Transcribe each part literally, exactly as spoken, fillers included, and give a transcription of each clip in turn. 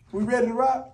We ready to rock?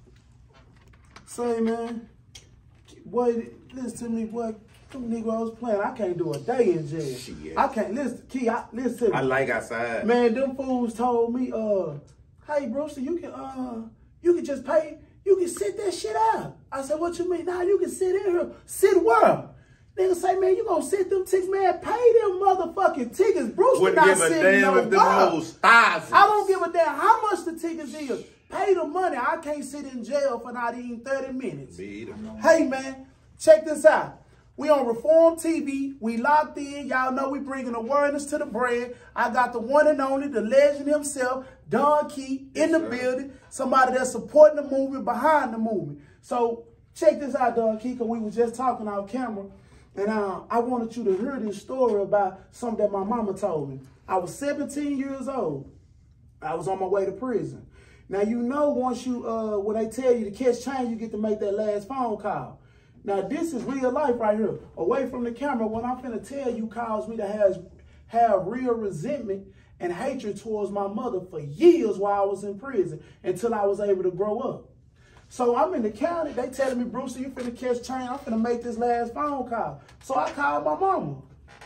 Say, man. Boy, listen to me, boy. Them Negroes playing. I can't do a day in jail. Shit. I can't. Listen, Key, I, listen to me. I like outside. Man, them fools told me, uh, hey, Brewster, you can, uh, you can just pay, you can sit that shit out. I said, what you mean? Nah, you can sit in here. Sit where? Nigga say, man, you gonna sit them tickets, man, pay them motherfucking tickets. Brewster Wouldn't not give a sitting damn no if them bar. hoes thousands. I don't give a damn how much the tickets is. Pay the money. I can't sit in jail for not even thirty minutes. Hey, man, check this out. We on Reform T V. We locked in. Y'all know we bringing awareness to the brand. I got the one and only, the legend himself, Don Key, in the building. Somebody that's supporting the movement, behind the movement. So check this out, Don Key, because we were just talking off camera. And uh, I wanted you to hear this story about something that my mama told me. I was seventeen years old. I was on my way to prison. Now, you know, once you, uh, when they tell you to catch change, you get to make that last phone call. Now, this is real life right here. Away from the camera, what I'm finna tell you caused me to have, have real resentment and hatred towards my mother for years while I was in prison until I was able to grow up. So I'm in the county. They telling me, Brewster, you finna catch change. I'm finna make this last phone call. So I called my mama.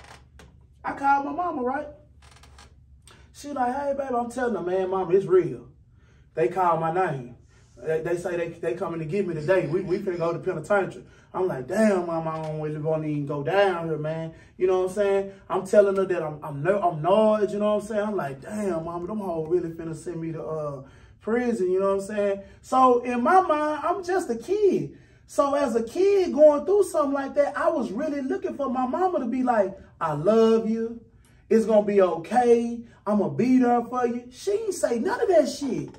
I called my mama, right? She like, hey, baby, I'm telling her, man, mama, it's real. They call my name. They, they say they they coming to get me today. We we finna go to penitentiary. I'm like, damn, mama, I don't really want to even go down here, man. You know what I'm saying? I'm telling her that I'm I'm no, I'm annoyed. You know what I'm saying? I'm like, damn, mama, them hoes really finna send me to uh prison. You know what I'm saying? So in my mind, I'm just a kid. So as a kid going through something like that, I was really looking for my mama to be like, I love you. It's gonna be okay. I'm gonna be there for you. She ain't say none of that shit.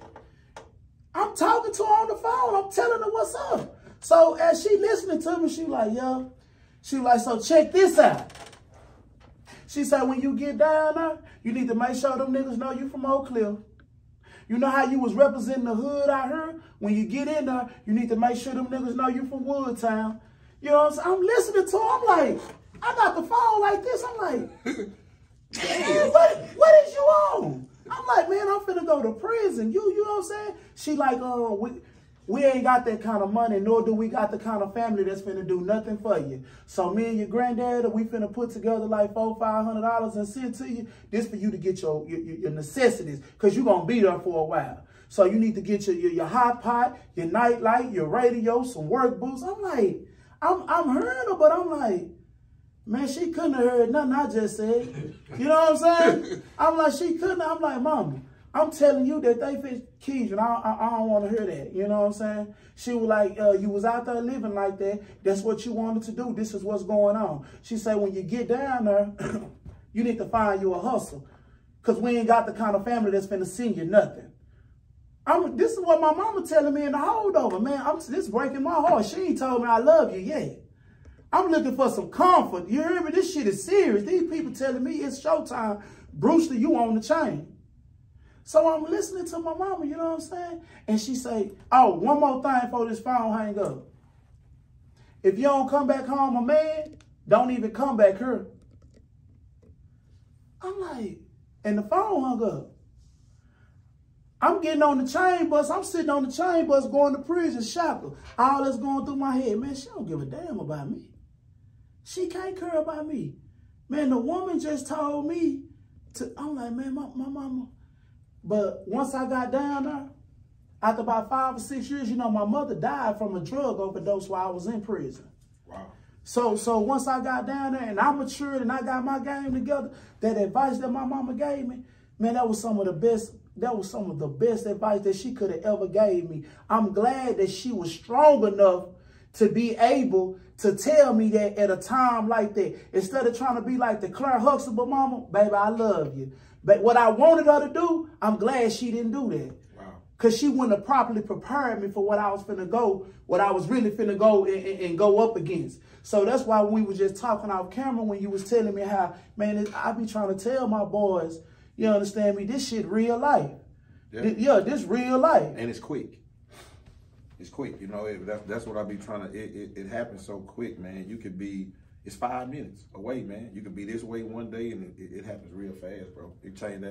I'm talking to her on the phone. I'm telling her what's up. So as she listening to me, she like, yeah. She like, so check this out. She said, when you get down there, you need to make sure them niggas know you from Oak Cliff. You know how you was representing the hood out here? When you get in there, you need to make sure them niggas know you from Woodtown. You know what I'm saying? I'm listening to her. I'm like, I got the phone like this. I'm like, man, what, what is you on? I'm like, man, I'm finna go to prison. You, you know what I'm saying? She like, uh, we, we ain't got that kind of money, nor do we got the kind of family that's finna do nothing for you. So me and your granddad, we finna put together like four, five hundred dollars and send to you. This for you to get your your, your necessities, cause you gonna be there for a while. So you need to get your your, your hot pot, your night light, your radio, some work boots. I'm like, I'm I'm hearing her, but I'm like, man, she couldn't have heard nothing I just said. You know what I'm saying? I'm like, she couldn't. I'm like, mama, I'm telling you that they fix keys, and I, I, I don't want to hear that. You know what I'm saying? She was like, uh, you was out there living like that. That's what you wanted to do. This is what's going on. She said, when you get down there, you need to find you a hustle, because we ain't got the kind of family that's finna send you nothing. I'm, this is what my mama telling me in the holdover, man. I'm, this breaking my heart. She ain't told me I love you yet. I'm looking for some comfort. You hear me? This shit is serious. These people telling me it's showtime. Brewster, you on the chain. So I'm listening to my mama, you know what I'm saying? And she say, oh, one more thing before this phone hang up. If you don't come back home a man, don't even come back here. I'm like, and the phone hung up. I'm getting on the chain bus. I'm sitting on the chain bus going to prison, shackled. All that's going through my head. Man, she don't give a damn about me. She can't care about me. Man, the woman just told me to, I'm like, man, my, my mama. But once I got down there, after about five or six years, you know, my mother died from a drug overdose while I was in prison. Wow. So, so once I got down there and I matured and I got my game together, that advice that my mama gave me, man, that was some of the best, that was some of the best advice that she could have ever gave me. I'm glad that she was strong enough to be able to tell me that at a time like that. Instead of trying to be like the Claire Huxtable mama, baby, I love you. But what I wanted her to do, I'm glad she didn't do that. Wow. Because she wouldn't have properly prepared me for what I was finna go, what I was really finna go and, and, and go up against. So that's why when we were just talking off camera, when you was telling me how, man, I be trying to tell my boys, you understand me, this shit real life. Yeah, this, yeah, this real life. And it's quick. It's quick, you know, it, that's, that's what I be trying to, it, it, it happens so quick, man. You could be, it's five minutes away, man. You could be this way one day and it, it happens real fast, bro. It changed that.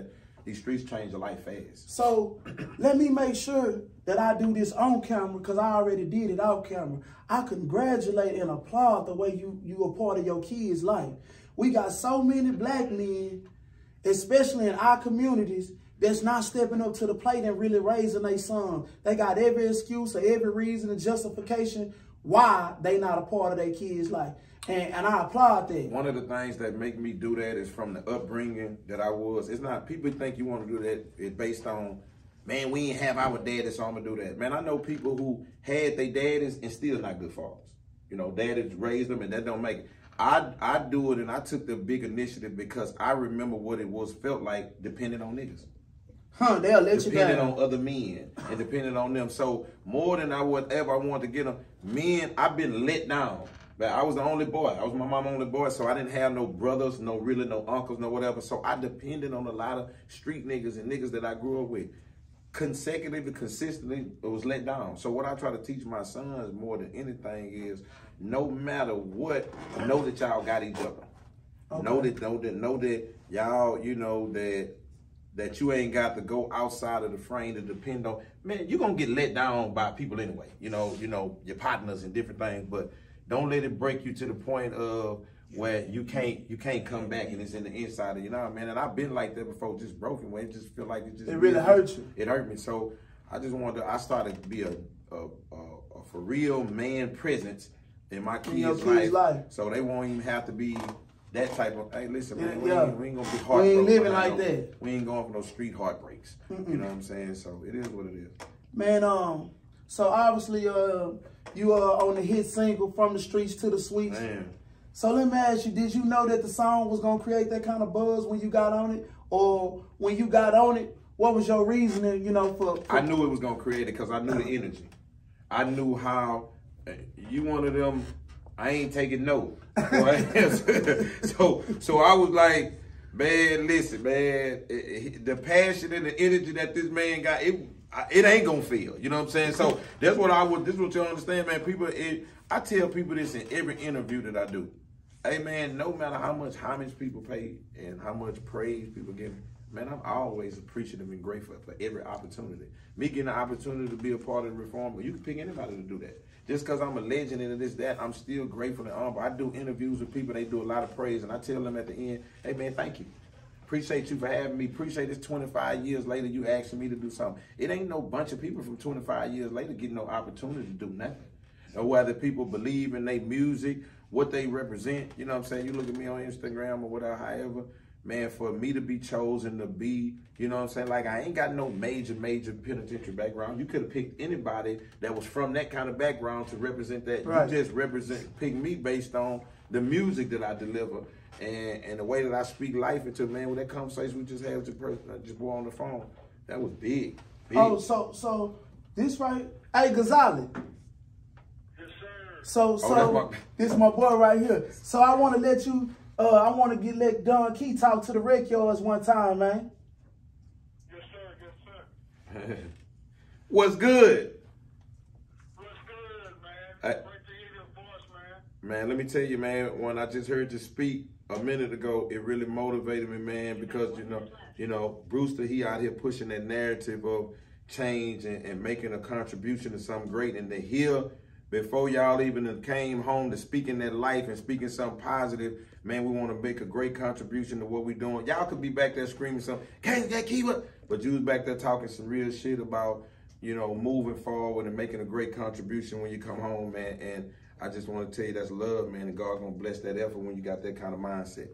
these streets change your life fast. So let me make sure that I do this on camera because I already did it off camera. I congratulate and applaud the way you, you are part of your kids' life. We got so many black men, especially in our communities, that's not stepping up to the plate and really raising their son. They got every excuse or every reason and justification why they not a part of their kids' life. And, and I applaud that. One of the things that make me do that is from the upbringing that I was. It's not, people think you want to do that, it's based on, man, we ain't have our daddy, so I'm going to do that. Man, I know people who had their daddies and still not good fathers. You know, daddies raised them and that don't make it. I, I do it and I took the big initiative because I remember what it was felt like depending on niggas. Huh, they'll let you down. Depending on other men and depending on them. So more than I would ever want to get them, men, I've been let down. But I was the only boy. I was my mom's only boy, so I didn't have no brothers, no really no uncles, no whatever. So I depended on a lot of street niggas and niggas that I grew up with. Consecutively, consistently, it was let down. So what I try to teach my sons more than anything is, no matter what, know that y'all got each other. Okay. Know that, know that, know that y'all, you know, that that you ain't got to go outside of the frame to depend on. Man, you're gonna get let down by people anyway. You know, you know, your partners and different things, but don't let it break you to the point of where you can't you can't come back and it's in the inside of you know, man. And I've been like that before, just broken where it just feel like it just it really hurt you. It hurt me. So I just wanted to, I started to be a a, a, a for real man presence in my kids' in life, life. So they won't even have to be that type of, hey, listen, man, we, yeah. ain't, we ain't gonna be heartbroken. We ain't living like no, that. We ain't going for no street heartbreaks. Mm-mm. You know what I'm saying? So it is what it is. Man, um, so obviously, uh, you are on the hit single From the Streets to the Suites. Man. So let me ask you, did you know that the song was gonna create that kind of buzz when you got on it? Or when you got on it, what was your reasoning, you know, for... for I knew it was gonna create it because I knew the energy. I knew how, you one of them, I ain't taking no. so, so I was like, man, listen, man, it, it, the passion and the energy that this man got, it it ain't gonna fail. You know what I'm saying? So that's what I would. This is what you understand, man. People, it, I tell people this in every interview that I do. Hey, man, no matter how much homage people pay and how much praise people give me, man, I'm always appreciative and grateful for every opportunity. Me getting the opportunity to be a part of the reform, you can pick anybody to do that. Just because I'm a legend and this, that, I'm still grateful and humble. I do interviews with people, they do a lot of praise, and I tell them at the end, hey, man, thank you. Appreciate you for having me. Appreciate this twenty-five years later you asking me to do something. It ain't no bunch of people from twenty-five years later getting no opportunity to do nothing. Or whether people believe in their music, what they represent. You know what I'm saying? You look at me on Instagram or whatever, however. Man, for me to be chosen to be, you know what I'm saying? Like, I ain't got no major, major penitentiary background. You could have picked anybody that was from that kind of background to represent that. Right. You just represent, pick me based on the music that I deliver and, and the way that I speak life into, man, with that conversation we just had with the person that just bore on the phone, that was big, big. Oh, so, so this right, hey, Gonzalez. Yes, sir. So, so, oh, my... this is my boy right here. So I want to let you, Uh, I want to get let Don Key talk to the Rec Yards one time, man. Yes, sir. Yes, sir. What's good? What's good, man? I, Great to hear your voice, man. Man, let me tell you, man, when I just heard you speak a minute ago, it really motivated me, man, because, you know, you know, Brewster, he out here pushing that narrative of change and, and making a contribution to something great. And to hear, before y'all even came home to speaking that life and speaking something positive, man, we want to make a great contribution to what we're doing. Y'all could be back there screaming something, can't get keep up, but you was back there talking some real shit about, you know, moving forward and making a great contribution when you come home, man. And I just want to tell you that's love, man, and God gonna bless that effort when you got that kind of mindset.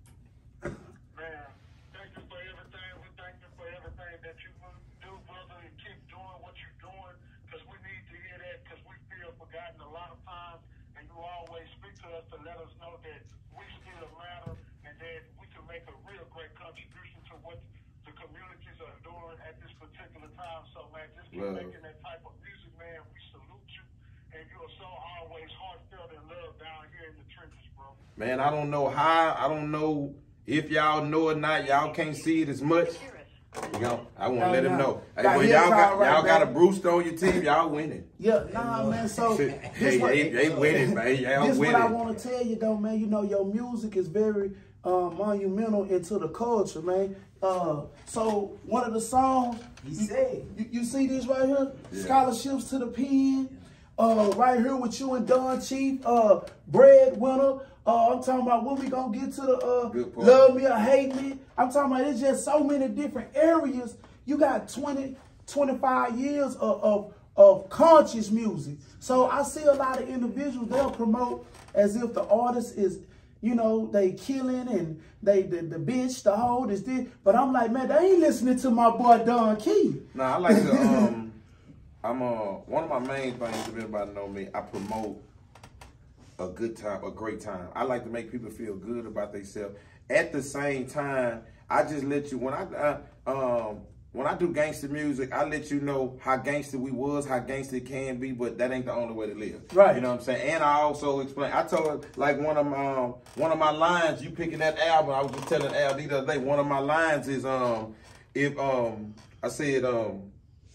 Man, thank you for everything. We thank you for everything that you do, brother, and keep doing what you're doing, because we need to hear that, because we feel forgotten a lot of times, and you always speak to us to let us know that we still matter and that we can make a real great contribution to what the communities are doing at this particular time. So, man, just keep Love. making that type of music, man. We salute you, and you are so always heartfelt and love down here in the trenches, bro. Man, I don't know how, I don't know if y'all know or not. Y'all can't see it as much. You know, I want to let him know. Hey, well, y'all got y'all got a Brewster on your team. Y'all winning. Yeah, nah, man. So hey, what, they, they winning, man. Y'all this winning. What I want to tell you, though, man. You know, your music is very uh, monumental into the culture, man. Uh, so one of the songs, he said, you, you see this right here? Yeah. Scholarships to the pen. Uh, right here with you and Don Chief, uh, Breadwinner. Uh, I'm talking about when we gonna get to the uh, Love Me or Hate Me. I'm talking about it's just so many different areas. You got twenty, twenty-five years of, of, of conscious music. So I see a lot of individuals, they'll promote as if the artist is, you know, they killing and they the, the bitch, the hoe, this, this. But I'm like, man, they ain't listening to my boy Don Key. Nah, I like to, um, I'm, uh, one of my main things, if anybody know me, I promote a good time, a great time. I like to make people feel good about themselves. At the same time, I just let you, when I, uh, um, when I do gangster music, I let you know how gangster we was, how gangster it can be, but that ain't the only way to live. Right. You know what I'm saying? And I also explain, I told like one of my, um, one of my lines, you picking that album, I was just telling Al the other day, one of my lines is, um, if, um, I said, um,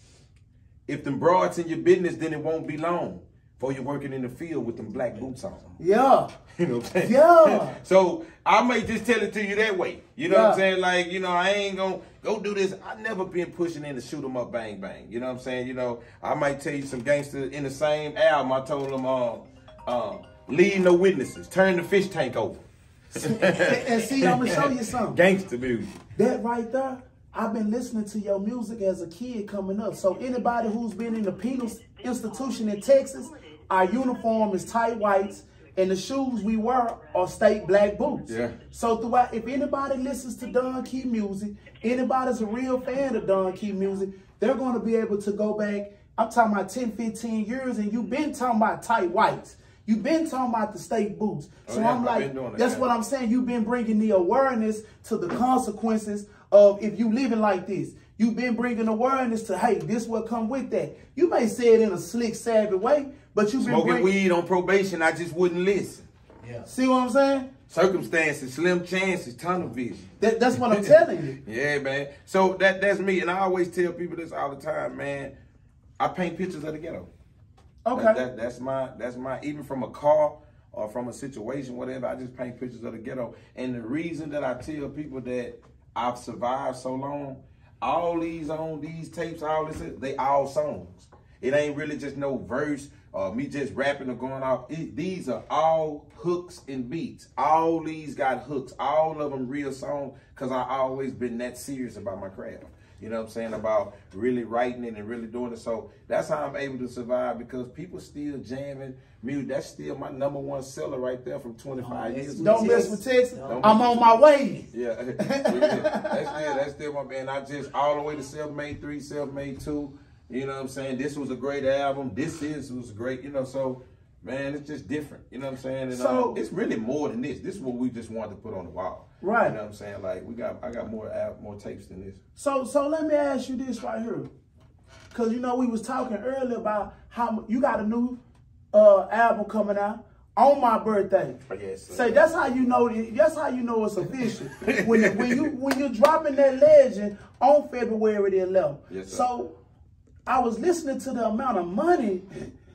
if them broads in your business, then it won't be long before you're working in the field with them black boots on. Yeah. You know what I'm saying? Yeah. So I may just tell it to you that way. You know yeah. what I'm saying? Like, you know, I ain't gonna go do this. I never been pushing in to shoot them up, bang, bang. You know what I'm saying? You know, I might tell you some gangster in the same album. I told them, um, um, leave no witnesses. Turn the fish tank over. and, and see, I'm gonna show you something. Gangster music. That right there, I've been listening to your music as a kid coming up. So anybody who's been in the penal institution in Texas, our uniform is tight whites, and the shoes we wear are state black boots. Yeah. So throughout, if anybody listens to Don Key music, anybody's a real fan of Don Key music, they're going to be able to go back, I'm talking about ten, fifteen years, and you've been talking about tight whites. You've been talking about the state boots. So oh, yeah, I'm like, that, that's yeah. what I'm saying. You've been bringing the awareness to the consequences of if you living like this. You've been bringing awareness to, hey, this will come with that. You may say it in a slick, savvy way, but you've been smoking bring... weed on probation. I just wouldn't listen. Yeah. See what I'm saying? Circumstances, slim chances, tunnel vision. That, that's what I'm telling you. Yeah, man. So that that's me, and I always tell people this all the time, man. I paint pictures of the ghetto. Okay. That, that, that's my that's my even from a car or from a situation, whatever. I just paint pictures of the ghetto, and the reason that I tell people that I've survived so long, all these on these tapes, all this, they all songs. It ain't really just no verse or me just rapping or going off. It, these are all hooks and beats. All these got hooks. All of them real songs because I always been that serious about my craft. You know what I'm saying? About really writing it and really doing it. So that's how I'm able to survive because people still jamming music. That's still my number one seller right there from twenty-five years ago. Don't mess with Texas. I'm on my way. Yeah. That's still, that's still my man. I just all the way to Self-Made three, Self-Made two. You know what I'm saying? This was a great album. This is was great. You know, so man, it's just different. You know what I'm saying? And so, uh, it's really more than this. This is what we just wanted to put on the wall. Right. You know what I'm saying? Like we got, I got more app, more tapes than this. So, so let me ask you this right here, because you know we was talking earlier about how you got a new uh, album coming out on my birthday. Yes. Sir. Say that's how you know. That's how you know it's official when when you when you're dropping that legend on February the eleventh. Yes, sir. So I was listening to the amount of money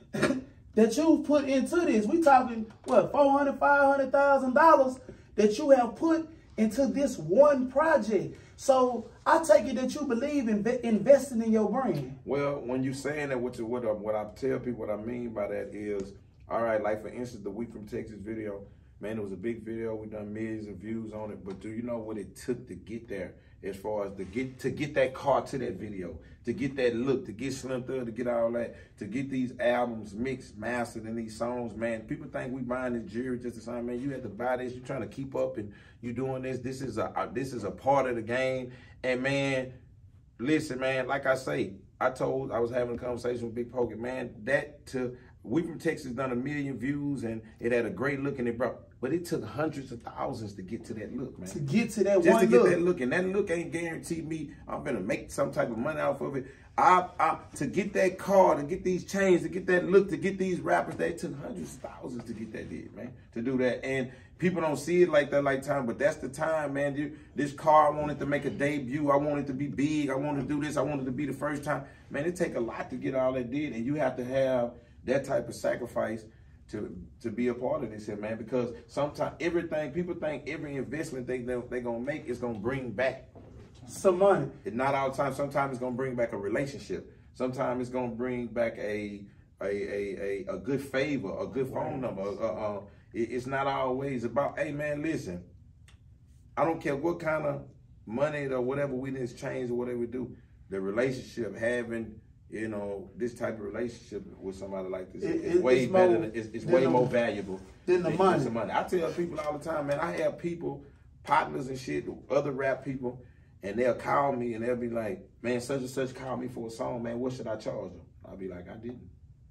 that you put into this. We talking what four hundred, five hundred thousand dollars that you have put into this one project. So I take it that you believe in investing in your brand. Well, when you saying that, what you, what I, what I tell people, what I mean by that is, all right, like for instance, the We From Texas video, man, it was a big video. We done millions of views on it. But do you know what it took to get there? As far as to get to get that car to that video, to get that look, to get Slim Thug, to get all that, to get these albums mixed, mastered, and these songs, man. People think we buying this jewelry just the same, man. You have to buy this. You're trying to keep up, and you doing this. This is a, a this is a part of the game. And man, listen, man. Like I say, I told I was having a conversation with Big Pokey, man. That to We From Texas done a million views, and it had a great look, and it brought. But it took hundreds of thousands to get to that look, man. To get to that Just one to get look. that look. And that look ain't guaranteed me I'm gonna make some type of money off of it. I, I to get that car, to get these chains, to get that look, to get these rappers, they took hundreds of thousands to get that did, man. To do that. And people don't see it like that like time, but that's the time, man. This car, I wanted to make a debut. I wanted to be big. I wanted to do this. I wanted to be the first time. Man, it take a lot to get all that did. And you have to have that type of sacrifice to to be a part of this here, man, because sometimes everything, people think every investment they they, they gonna make is gonna bring back some money. It's not all the time. Sometimes it's gonna bring back a relationship. Sometimes it's gonna bring back a a a a, a good favor, a good phone number. Uh, uh, it, it's not always about, hey man, listen, I don't care what kind of money or whatever we need to change or whatever we do. The relationship, having, you know, this type of relationship with somebody like this it, is it, way it's better. more, Than, it's it's way the, more valuable than the than money. the money. I tell people all the time, man, I have people, partners and shit, other rap people, and they'll call me and they'll be like, man, such and such called me for a song, man, what should I charge them? I'll be like, I didn't.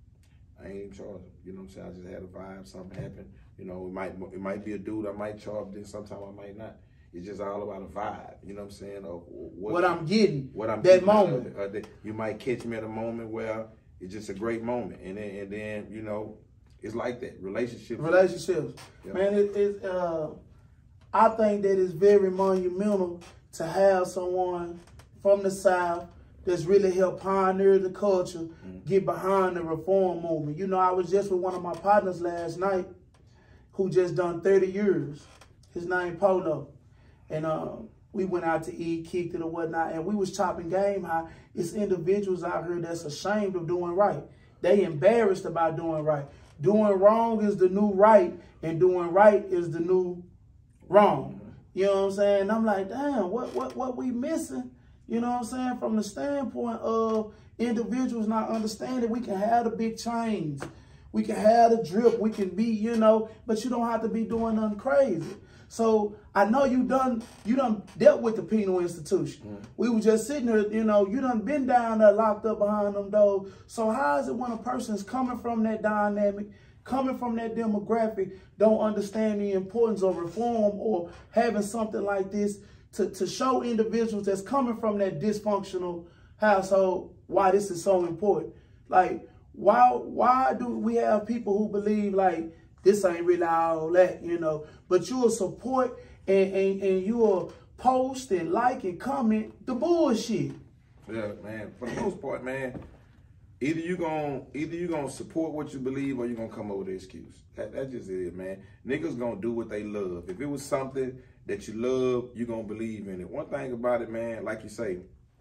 I ain't even charge them. You know what I'm saying? I just had a vibe, something happened. You know, it might it might be a dude I might charge, then sometime I might not. It's just all about a vibe, you know what I'm saying? Of what, what I'm getting, what I'm that getting moment. Uh, that you might catch me at a moment where it's just a great moment. And then, and then you know, it's like that. Relationships. Relationships. Yeah. Man, it, it, uh, I think that it's very monumental to have someone from the South that's really helped pioneer the culture, mm-hmm. get behind the reform movement. You know, I was just with one of my partners last night who just done thirty years. His name Polo. And um, we went out to eat, kicked it or whatnot, and we was chopping game high. It's individuals out here that's ashamed of doing right. They embarrassed about doing right. Doing wrong is the new right, and doing right is the new wrong. You know what I'm saying? And I'm like, damn, what what what we missing? You know what I'm saying? From the standpoint of individuals not understanding, we can have the big chains. We can have the drip. We can be, you know, but you don't have to be doing nothing crazy. So I know you done you done dealt with the penal institution. Mm. We were just sitting there, you know, you done been down there locked up behind them doors. So how is it when a person's coming from that dynamic, coming from that demographic, don't understand the importance of reform or having something like this to, to show individuals that's coming from that dysfunctional household why this is so important? Like, why why do we have people who believe like this ain't really all that, you know, but you'll support and, and, and you'll post and like and comment the bullshit. Yeah, man. For the most part, man, either you gonna either you gonna support what you believe or you gonna come up with an excuse. That that just it, man. Niggas gonna do what they love. If it was something that you love, you gonna believe in it. One thing about it, man, like you say,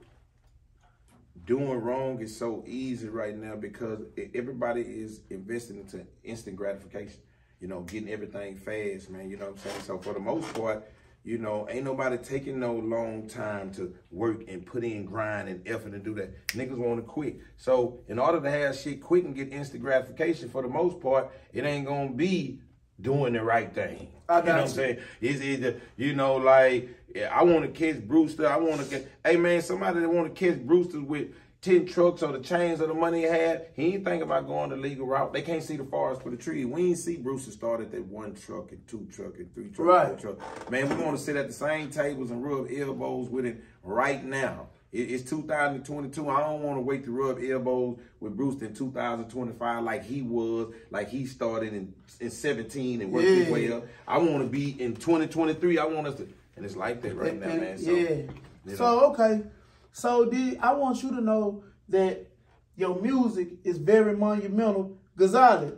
doing wrong is so easy right now because everybody is investing into instant gratification. You know, getting everything fast, man. You know what I'm saying? So for the most part, you know, ain't nobody taking no long time to work and put in grind and effort and do that. Niggas want to quit. So in order to have shit quick and get instant gratification, for the most part, it ain't going to be doing the right thing. I got you know what I'm saying? It's either, you know, like, I want to catch Brewster. I want to get, hey, man, somebody that want to catch Brewster with ten trucks or the chains of the money he had, he ain't think about going the legal route. They can't see the forest for the tree. We ain't see Brewster start at that one truck and two truck and three truck right. and four truck. Man, we want to sit at the same tables and rub elbows with it right now. It, it's two thousand twenty-two. I don't want to wait to rub elbows with Brewster in two thousand twenty-five like he was, like he started in, in seventeen and worked his way up. I want to be in twenty twenty-three. I want us to, and it's like that right and, now, and, man. So, yeah. You know. So, okay. So, D, I want you to know that your music is very monumental. Ghazali.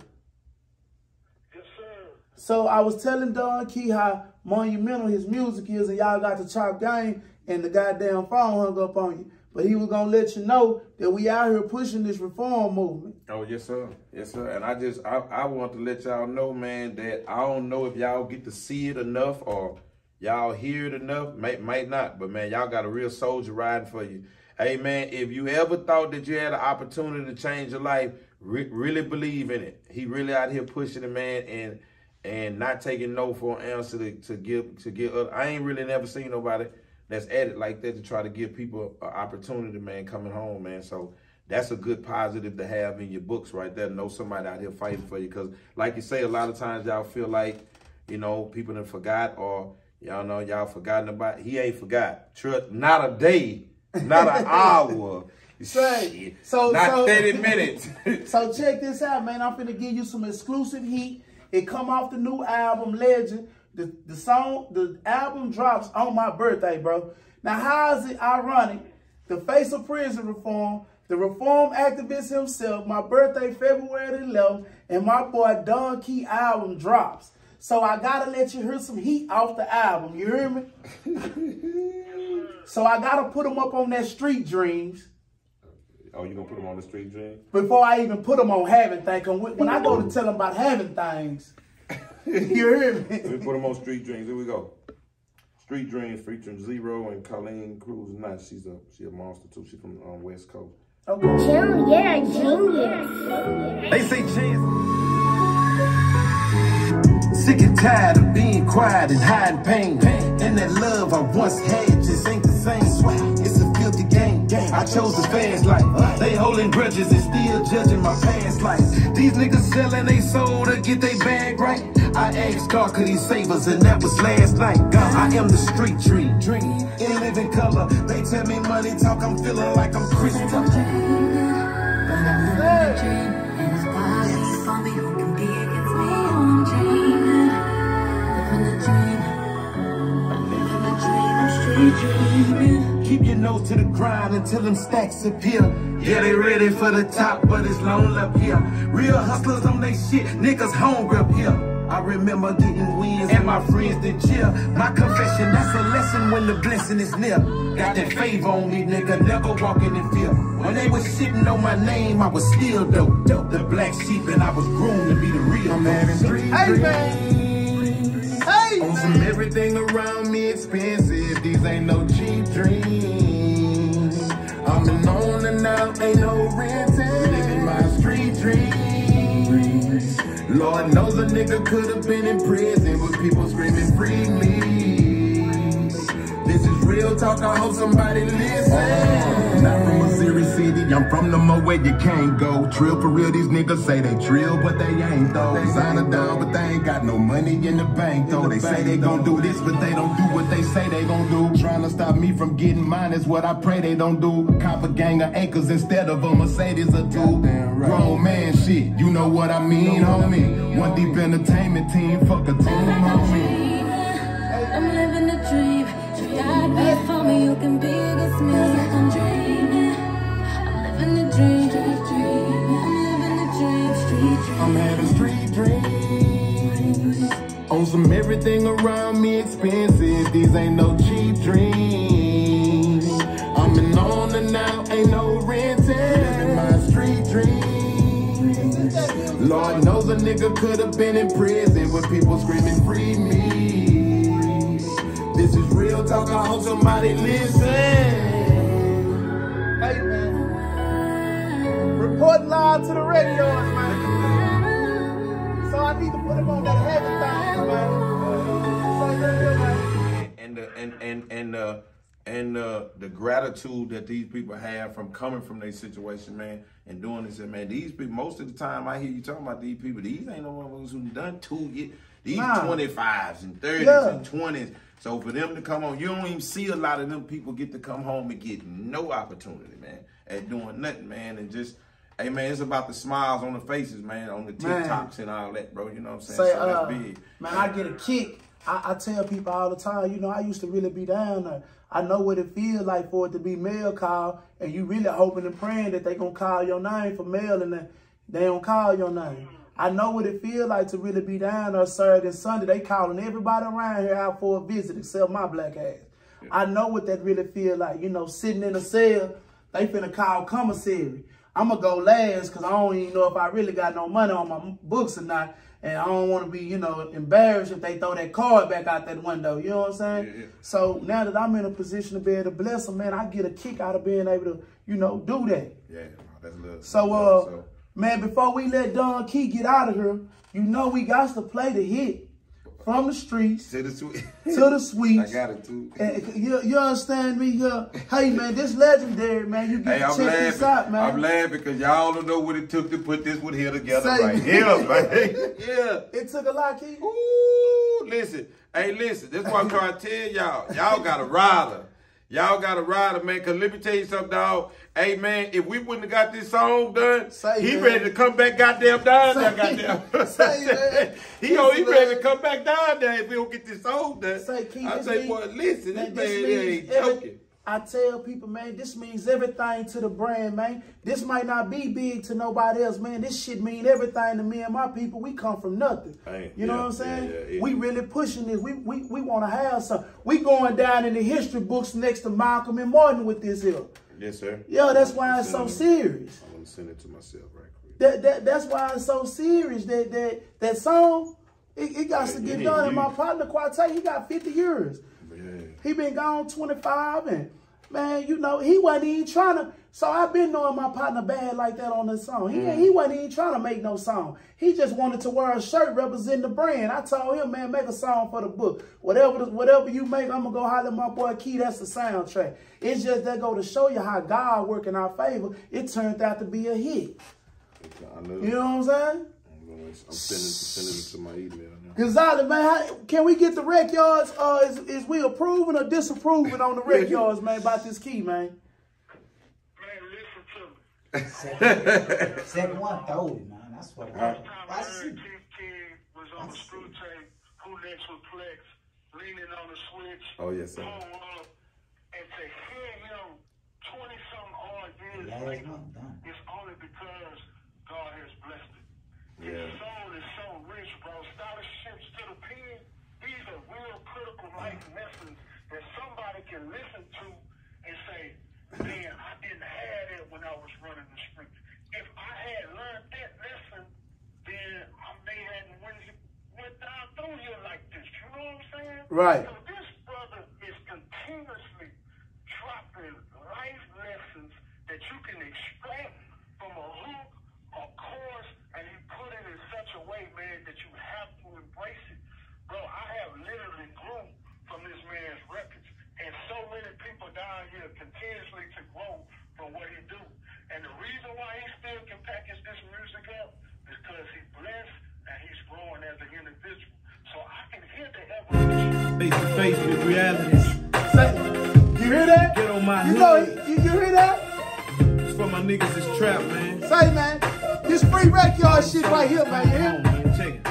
Yes, sir. So, I was telling Don Key how monumental his music is, and y'all got the chop game, and the goddamn phone hung up on you. But he was going to let you know that we out here pushing this reform movement. Oh, yes, sir. Yes, sir. And I just, I, I want to let y'all know, man, that I don't know if y'all get to see it enough or y'all hear it enough. May, might not. But, man, y'all got a real soldier riding for you. Hey, man, if you ever thought that you had an opportunity to change your life, re really believe in it. He really out here pushing it, man, and and not taking no for an answer to, to give. to give. Other. I ain't really never seen nobody that's at it like that to try to give people an opportunity, man, coming home, man. So that's a good positive to have in your books right there. Know somebody out here fighting for you. Because like you say, a lot of times y'all feel like, you know, people done forgot or y'all know y'all forgotten about. He ain't forgot. Trust, not a day, not an hour. Say, so, not so, thirty minutes. So check this out, man. I'm finna give you some exclusive heat. It come off the new album, Legend. The, the song, the album drops on my birthday, bro. Now, how is it ironic? The face of prison reform, the reform activist himself, my birthday, February the eleventh, and my boy Don Key album drops. So I gotta let you hear some heat off the album. You hear me? So I gotta put them up on that Street Dreams. Oh, you gonna put them on the Street Dreams? Before I even put them on Having Things. When I go to tell them about having things, you hear me? Let me put them on Street Dreams. Here we go. Street Dreams featuring Zero and Colleen Cruz. Nice. She's a she a monster too. She's from um, West Coast. Okay. Yeah, genius. They say chance. Sick and tired of being quiet and hiding pain. And that love I once had just ain't the same. It's a filthy game. I chose the fast life. They holding grudges and still judging my past life. These niggas selling they soul to get they bag right. I asked God could he save us, and that was last night. God, I am the street dream. Dream in living color. They tell me money talk, I'm feeling like I'm Christian. Keep your nose to the grind until them stacks appear. Yeah, they ready for the top, but it's lonely up here. Real hustlers on they shit, niggas hungry up here. I remember getting wins and my friends did cheer. My confession, that's a lesson when the blessing is near. Got that favor on me, nigga, never walking in fear. When they was shitting on my name, I was still dope. dope. The black sheep and I was groomed to be the real. I'm having three Hey, man. Hey, on some everything around me expensive. These ain't no cheap dreams. I'm in on and out, ain't no renting. Living my street dreams. Lord knows a nigga could have been in prison with people screaming free me. This is real talk, I hope somebody listen. Not from a serious city, I'm from the mo where you can't go. Trill for real, these niggas say they trill, but they ain't though. They sign a down, but they ain't got no money in the bank though. They say they gon' do this, but they don't do what they say they gon' do. Trying to stop me from getting mine is what I pray they don't do. Cop a gang of acres instead of a Mercedes or two. Grown man shit, you know what I mean, homie. One deep entertainment team, fuck a team, homie. I'm living a dream. God be for me, you can be this music. I'm dreaming. I'm living a dream. I'm living a dream. Street dream. I'm having street dreams. On some everything around me expensive. These ain't no cheap dreams. I'm in on and out, ain't no renting. Living my street dreams. Lord knows a nigga could have been in prison with people screaming free me. This is real talk, I hope somebody listen. Hey, man. Report live to the radio, man. So I need to put him on that Having Things, man. So yeah, man. And the and and and uh and uh the gratitude that these people have from coming from their situation, man, and doing this, and man, these people, most of the time I hear you talking about these people, these ain't no ones who done two years. These nah. twenty-fives and thirties yeah. and twenties. So for them to come on, you don't even see a lot of them people get to come home and get no opportunity, man, at doing nothing, man. And just, hey, man, it's about the smiles on the faces, man, on the TikToks man. and all that, bro. You know what I'm saying? Say, so uh, that's big. Man, I get a kick. I, I tell people all the time, you know, I used to really be down there. I know what it feels like for it to be mail call, and you really hoping and praying that they going to call your name for mail, and they, they don't call your name. I know what it feels like to really be down there Saturday and Sunday. They calling everybody around here out for a visit except my black ass. Yeah. I know what that really feel like. You know, sitting in a cell, they finna call commissary. I'm going to go last because I don't even know if I really got no money on my books or not. And I don't want to be, you know, embarrassed if they throw that card back out that window. You know what I'm saying? Yeah, yeah. So now that I'm in a position to be able to bless them, man, I get a kick out of being able to, you know, do that. Yeah, that's a little. So, uh, so. man, before we let Don Key get out of here, you know we got to play the hit from the streets to the sweet to the sweets. I got it too. And you, you understand me? Uh, hey man, this legendary man. You get hey, to check laughing. this out, man. I'm laughing because y'all don't know what it took to put this one here together Say, right here, man. Yeah, it took a lot, Key. Ooh, listen, hey, listen. This is what I'm trying to tell y'all. Y'all got a rider. Y'all got a rider, man, because let me tell you something, dog. Hey, man, if we wouldn't have got this song done, Say, he man. ready to come back goddamn down there, goddamn. Say, man. he, oh, he ready to come back down there if we don't get this song done. Say, Keith, I say, boy, listen, this man ain't joking. I tell people, man, this means everything to the brand, man. This might not be big to nobody else, man. This shit mean everything to me and my people. We come from nothing. Hey, you know yeah, what I'm saying? Yeah, yeah, yeah. We really pushing this. We we we want to have something. We going down in the history books next to Malcolm and Martin with this here. Yes, sir. Yeah, that's why it's so serious. I'm gonna send it to myself right quick. That that that's why it's so serious. That that that song, it, it got yeah, to get yeah, done. Yeah. And my partner Quarte, he got fifty years. Yeah. He been gone twenty-five, and man, you know, he wasn't even trying to. So I've been knowing my partner bad like that on this song. He mm. he wasn't even trying to make no song. He just wanted to wear a shirt representing the brand. I told him, man, make a song for the book. Whatever whatever you make, I'm gonna go holler at my boy Key. That's the soundtrack. It's just that go to show you how God work in our favor. It turned out to be a hit. I know. You know what I'm saying? I'm, gonna, I'm sending, sending it to my email now. Gonzalez, man, how, can we get the rec yards? Uh, is, is we approving or disapproving on the rec yards, man, about this Key, man? Second, second one, throw it, man. That's what I, I see. Chief King was on the screw tape. Who next with Plex? Leaning on the switch. Oh, yes, sir. Pull up. And to hear him twenty-something odd years yeah, later, it's only because God has blessed it. Yeah. His soul is so rich, bro. Scholarships to the pen. These are real critical life lessons that somebody can listen to and say, man, I didn't have that when I was running the street. If I had learned that lesson, then I may have went, went down through here like this. You know what I'm saying? Right. So this brother is continuously dropping life lessons that you can extract from a hook or course, and he put it in such a way, man, that you have to embrace it. Bro, I have literally grew from this man's records. And so many people down here continuously to grow from what he do. And the reason why he still can package this music up is because he's blessed and he's growing as an individual. So I can hear the evolution. Face to face with reality. You hear that? Get on my you head. Know, you, you hear that? It's for my niggas that's trapped, man. Say, man, this free rec yard shit right here, man. You hear? Man, check it.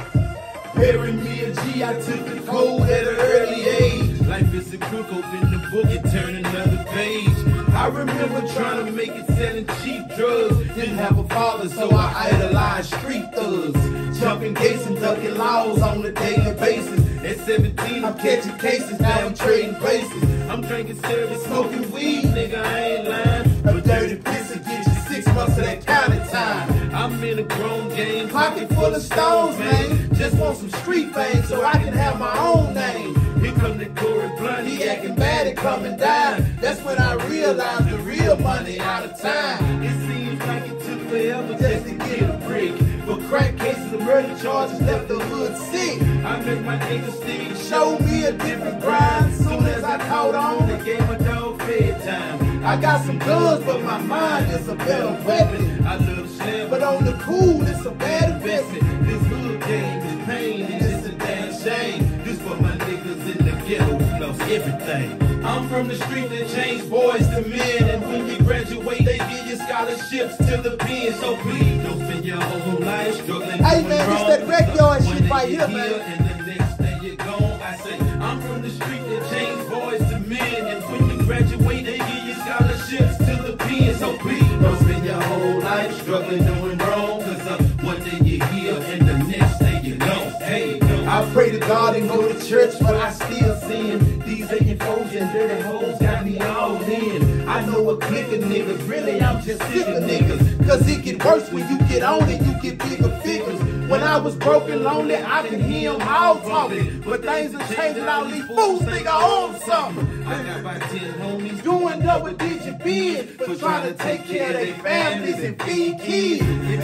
Bury me a G, I took the code at an early age. Life is a book, open the book and turn another page. I remember trying to make it selling cheap drugs. Didn't have a father, so I idolized street thugs. Jumping gates and ducking laws on a daily basis. At seventeen, I'm catching cases, now I'm trading places. I'm drinking service, Smoking weed, nigga, I ain't lying. a dirty piece will get you six months of that county time. I'm in a grown game, Pocket full of stones, man. Just want some street fame so I can have my own name. Here come the Corey Blunt, He acting bad and coming down. That's when I realized the real money out of time. It seems like it took forever just to get a break. For crack cases and murder charges left the hood sick. I met my nigga Steve, Showed me a different grind. Soon as I caught on, they gave my dog fed time. I got some guns, but my mind is a better weapon. I love slam, But on the cool, it's a bad investment. this hood game is pain, and it's a damn shame. This for my niggas in the ghetto who lost everything. I'm from the street that changed boys to men. And when you graduate, they give you scholarships to the pen. So please Don't spend your whole life struggling. Hey, doing man, this wrong. that rec yard One shit day right you're here, man. And the next day you're gone. I say, I'm from the street that changed boys to men. And when you graduate, they give you scholarships to the pen. So please don't spend your whole life struggling doing wrong. Cause uh, one day you're here and the next day you're gone. Hey, I pray to God and go to church, but I still sin. These aching foes and dirty hoes got me all in. I know a clique of niggas, really I'm just sick of niggas. Cause it get worse when you get on it, you get bigger figures. When I was broken, lonely, I could hear them all talking. But things are changing, all these fools think I own something. I got my ten homies Doing double digit bid for trying to take care of their families and feed kids.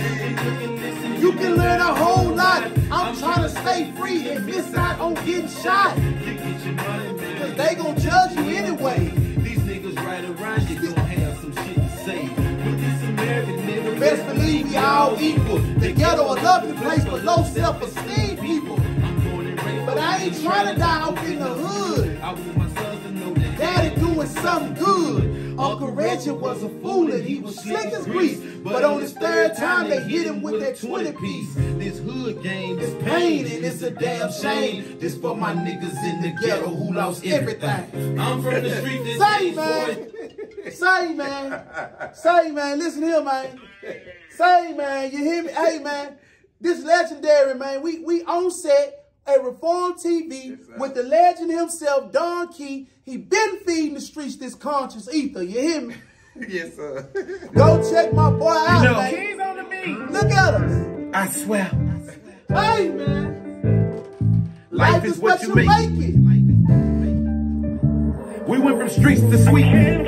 You can learn a whole lot. I'm trying to stay free and miss out on getting shot. You get your money, man. Cause they gon' judge you anyway. These niggas right around you gon' have some shit to say. With this American nigga, Best believe we all equal. The ghetto a lovely place for low self-esteem people. I'm born and raised. But I ain't trying to die off in the hood. I want my sons to know that Daddy doing something good. Uncle Reggie was a fool and he was slick as grease. But on his third time, they hit him with that twenty piece. This hood game is Pain and it's a damn shame. This for my niggas in the ghetto who lost everything. I'm from the street this Say, day, man. boy. Say, man. Say, man. Listen here, man. Say, man. You hear me? Hey, man. This legendary, man. We we on set at Reform T V with the legend himself, Don Key. He been feeding the streets this conscious ether. You hear me? Yes, sir. Go check my boy out, You know, man. keys on the beat. Look at us. I swear, Hey, man. life is what you make make it. it. We went from streets to sweet. Hey,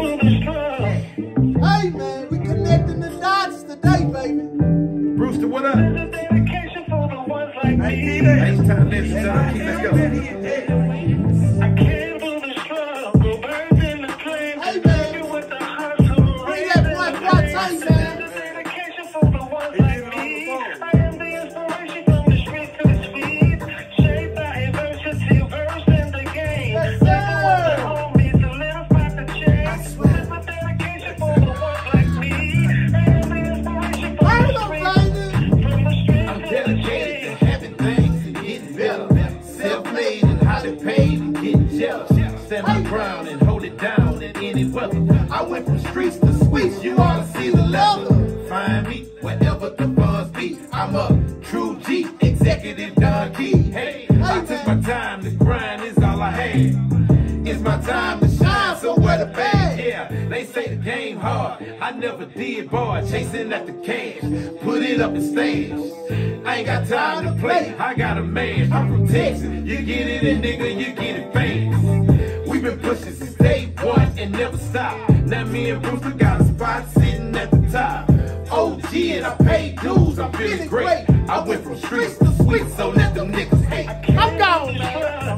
man. We connecting the dots today, baby. Brewster, what up? Dedication for the ones like me. H-Time Legends, let's go. I came through the struggle, birds in the flame. Hey, man. With the hustle, Bring that boy Quarte, man. dedication for the ones like me. I am the inspiration from the streets to the speed. Shaped by adversity, verse in the game. Yes, sir. Hold me to live by the change. I swear. This is dedication for the ones like me. I am the inspiration from Hold the on, streets. baby. From the streets I'm to the dedicated change. to having things and getting better. Self-made and highly paid and getting jealous. Stand my ground and hold it down in any weather. I went from streets to sweets, you ought to see the level. Find me wherever the funds be. I'm a true G, executive Don Key. Hey, I took my time to grind, is all I had. It's my time to shine, so where the bag? Yeah, they say the game hard. I never did, boy, chasing at the cash. Put it up and stash. I ain't got time to play, I got a man. I'm from Texas, you get it in, nigga, you get it fast. We been pushing since day one and never stop. Now me and Brewster got a spot sitting at the top. O G and I paid dues, I'm feeling great. I went from streets to sweets, so let them niggas hate. I'm gone, man.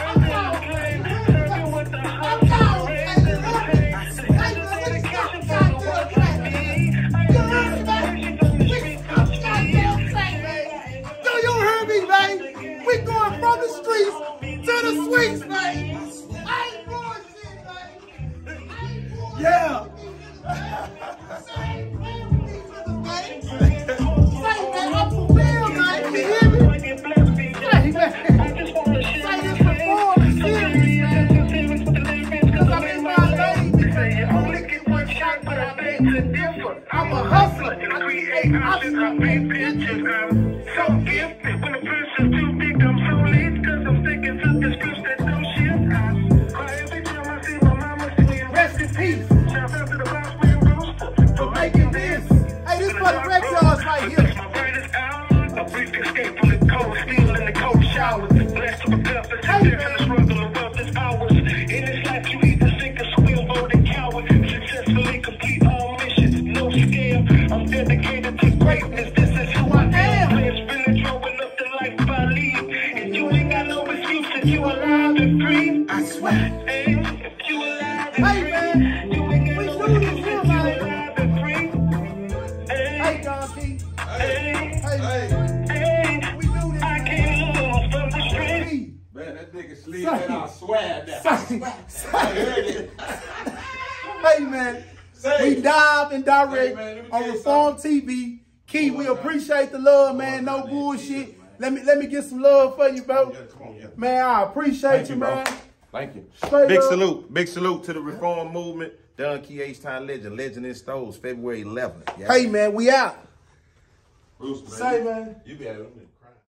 We going from the streets to the sweets, man. I ain't bullshit, man. I ain't bullshit. Yeah. Say, man, I'm for real, man. You hear me? Say, man. Say this before the series, man. Because I'm in my lane. You only get one shot, but I beg to differ. I'm a hustler. I create options. I paint pictures. I'm so gifted. When the pressure's too big, I'm so lit. Cause I'm sticking to the scripts that don't shit. Cry every time I see my mama singing rest in peace. Shout out to the boss man Brewster for making this. Hey, this for the wreck y'all's right here. My brightest hour. A brief escape from the cold steel in the cold showers. Blessed to prepare for success and the struggle of wealth hours. In this life, you either sink or swim, voted coward. Successfully complete all missions, no scam. I'm dedicated to greatness. This is who I am. Playing spiritual enough to life I lead. If you ain't got no excuse, if you alive and free, I swear. Hey, if you alive and free, man, you ain't got no excuse. If you alive and free, hey, hey, Don Key. Hey, hey, hey, hey, we do this. I can't lose from the street. Man, that nigga sleep and I swear that. I heard it. Hey, man. We dive and direct hey, man, on Reform T V. Key, oh, we appreciate the love, man. No bullshit. Man. Let me let me get some love for you, bro. Yeah, come on, yeah. Man, I appreciate Thank you, man. Bro. Thank you. Straight Big up. salute. Big salute to the Reform movement. Don Key, H-Time Legend. Legend in Stores, February eleventh. Yeah. Hey, man, we out. Bruce, man. Say, man. You be out of